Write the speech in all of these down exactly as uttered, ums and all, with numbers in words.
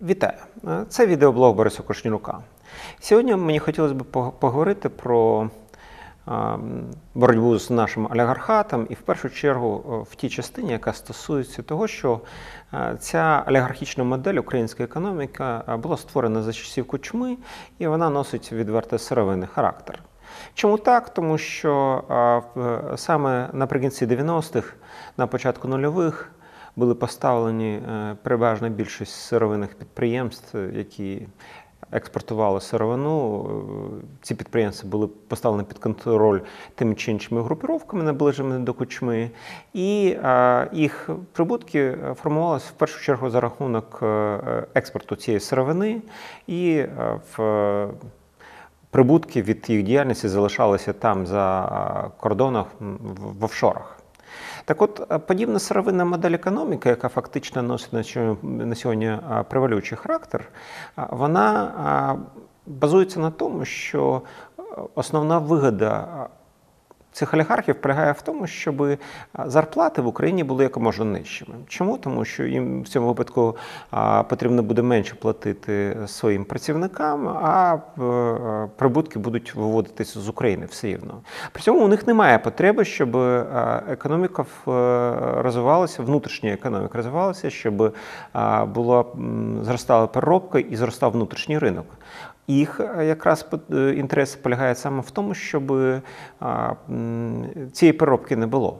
Вітаю! Це відеоблог Бориса Кушнірука. Сьогодні мені хотілося б поговорити про боротьбу з нашим олігархатом і в першу чергу в тій частині, яка стосується того, що ця олігархічна модель української економіки була створена за часів Кучми і вона носить відверто сировинний характер. Чому так? Тому що саме наприкінці дев'яностих, на початку нульових, були поставлені переважна більшість сировинних підприємств, які експортували сировину. Ці підприємства були поставлені під контроль тими чи іншими групировками, наближеними до Кучми, і їх прибутки формувалися в першу чергу за рахунок експорту цієї сировини, і в прибутки від їх діяльності залишалися там за кордоном в офшорах. Так от, подібна сировинна модель економіки, яка фактично носить на сьогодні превалюючий характер, вона базується на тому, що основна вигода цих олігархів полягає в тому, щоб зарплати в Україні були якомога нижчими. Чому? Тому що їм в цьому випадку потрібно буде менше платити своїм працівникам, а прибутки будуть виводитися з України все рівно. При цьому у них немає потреби, щоб економіка розвивалася, внутрішня економіка розвивалася, щоб була, зростала переробка і зростав внутрішній ринок. Їх якраз інтерес полягає саме в тому, щоб цієї переробки не було.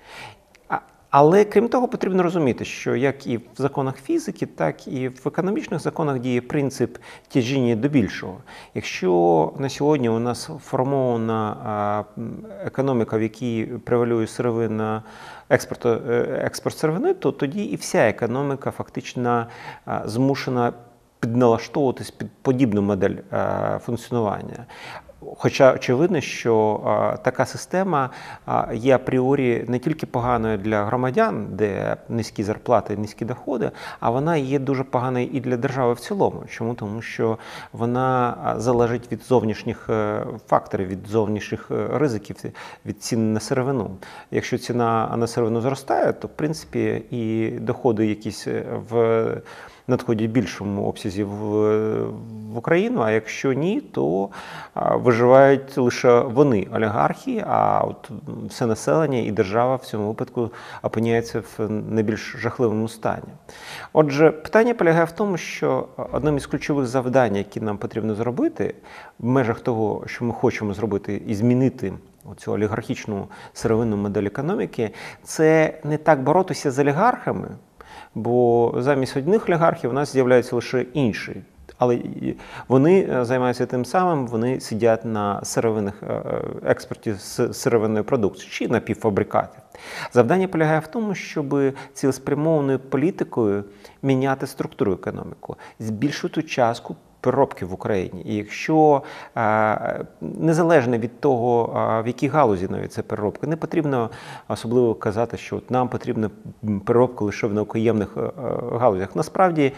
Але, крім того, потрібно розуміти, що як і в законах фізики, так і в економічних законах діє принцип тяжіння до більшого. Якщо на сьогодні у нас формована економіка, в якій превалює сировина, експорт, експорт сировини, то тоді і вся економіка фактично змушена підналаштовуватись під подібну модель е, функціонування. Хоча очевидно, що е, така система е, є апріорі не тільки поганою для громадян, де низькі зарплати, низькі доходи, а вона є дуже поганою і для держави в цілому. Чому? Тому що вона залежить від зовнішніх е, факторів, від зовнішніх ризиків, від цін на сировину. Якщо ціна на сировину зростає, то в принципі і доходи якісь в надходять в більшому обсязі в, в Україну, а якщо ні, то а, виживають лише вони, олігархи, а от все населення і держава в цьому випадку опиняється в найбільш жахливому стані. Отже, питання полягає в тому, що одним із ключових завдань, які нам потрібно зробити, в межах того, що ми хочемо зробити і змінити оцю олігархічну сировинну модель економіки, це не так боротися з олігархами, бо замість одних олігархів у нас з'являються лише інші. Але вони займаються тим самим, вони сидять на сировинних експорті сировинної продукції чи напівфабрикатів. Завдання полягає в тому, щоб цілеспрямованою політикою міняти структуру економіки, збільшувати частку переробки в Україні. І якщо незалежно від того, в якій галузі навіть це переробка, не потрібно особливо казати, що от нам потрібна переробка лише в наукоємних галузях. Насправді,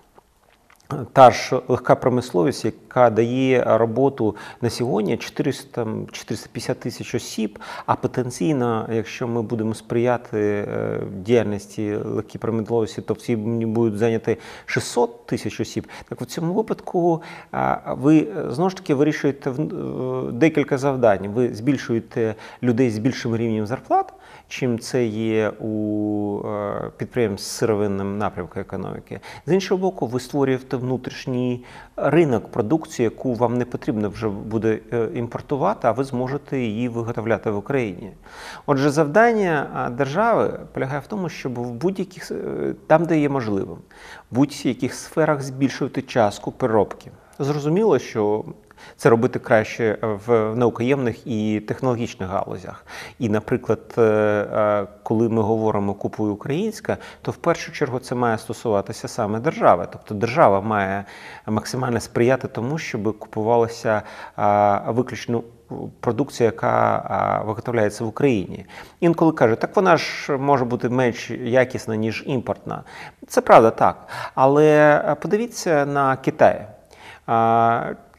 та ж легка промисловість, яка дає роботу на сьогодні чотириста - чотириста п'ятдесят тисяч осіб, а потенційно, якщо ми будемо сприяти діяльності легкій промисловості, то всі будуть зайняті шістсот тисяч осіб. Так в цьому випадку ви знову ж таки вирішуєте декілька завдань. Ви збільшуєте людей з більшим рівнем зарплат, чим це є у підприємств з сировинним напрямку економіки. З іншого боку, ви створюєте внутрішній ринок продукції, яку вам не потрібно вже буде імпортувати, а ви зможете її виготовляти в Україні. Отже, завдання держави полягає в тому, щоб в будь-яких, там, де є можливим, в будь-яких сферах збільшувати частку переробки. Зрозуміло, що це робити краще в наукоємних і технологічних галузях. І, наприклад, коли ми говоримо «купуй українське», то в першу чергу це має стосуватися саме держави. Тобто держава має максимально сприяти тому, щоб купувалася виключно продукція, яка виготовляється в Україні. Інколи кажуть, так вона ж може бути менш якісна, ніж імпортна. Це правда, так. Але подивіться на Китай.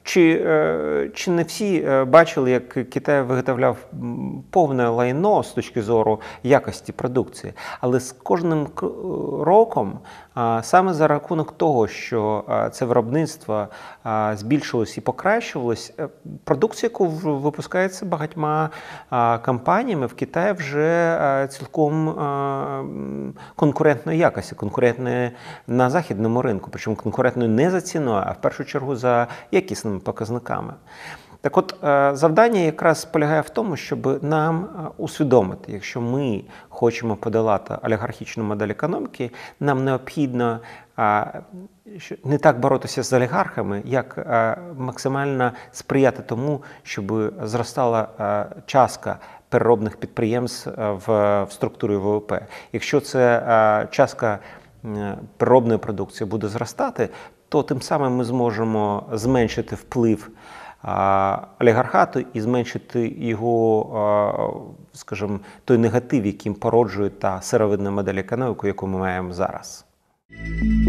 Чи, чи не всі бачили, як Китай виготовляв повне лайно з точки зору якості продукції? Але з кожним роком, саме за рахунок того, що це виробництво збільшилось і покращувалось, продукція, яку випускається багатьма компаніями в Китаї, вже цілком конкурентної якості, конкурентної на західному ринку, причому конкурентної не за ціною, а в першу чергу за якісними показниками. Так от, завдання якраз полягає в тому, щоб нам усвідомити, якщо ми хочемо подолати олігархічну модель економіки, нам необхідно не так боротися з олігархами, як максимально сприяти тому, щоб зростала частка переробних підприємств в структурі В В П. Якщо ця частка переробної продукції буде зростати, то тим самим ми зможемо зменшити вплив олігархату і зменшити його, скажімо, той негатив, яким породжує та сировинна модель економіки, яку ми маємо зараз.